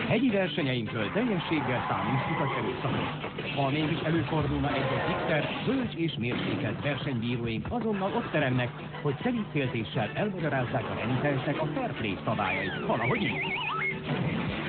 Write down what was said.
Hegyi versenyeinkről teljességgel számít utaserőszakos. Ha mégis előfordulna egy-egy mixer, bölcs és mérsékelt versenybíróink azonnal ott teremnek, hogy szelíd féltéssel elmagyarázzák a renitensnek a fair play szabályait. Valahogy így.